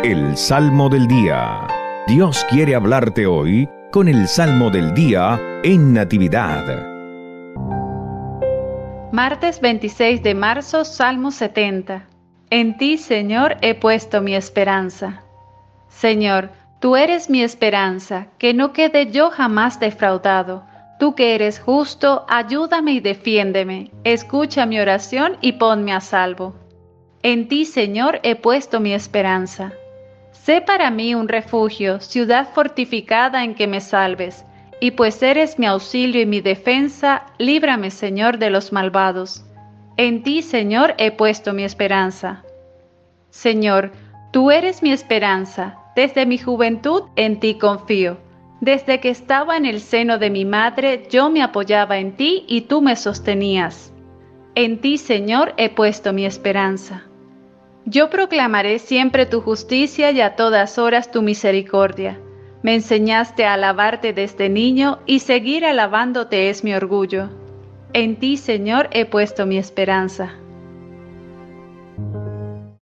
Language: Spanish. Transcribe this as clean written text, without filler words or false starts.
El Salmo del Día. Dios quiere hablarte hoy con el Salmo del Día en Natividad. Martes 26 de marzo, Salmo 70. En ti, Señor, he puesto mi esperanza. Señor, tú eres mi esperanza, que no quede yo jamás defraudado. Tú que eres justo, ayúdame y defiéndeme. Escucha mi oración y ponme a salvo. En ti, Señor, he puesto mi esperanza. Sé para mí un refugio, ciudad fortificada en que me salves. Y pues eres mi auxilio y mi defensa, líbrame, Señor, de los malvados. En ti, Señor, he puesto mi esperanza. Señor, tú eres mi esperanza. Desde mi juventud en ti confío. Desde que estaba en el seno de mi madre, yo me apoyaba en ti y tú me sostenías. En ti, Señor, he puesto mi esperanza. Yo proclamaré siempre tu justicia y a todas horas tu misericordia. Me enseñaste a alabarte desde niño y seguir alabándote es mi orgullo. En ti, Señor, he puesto mi esperanza.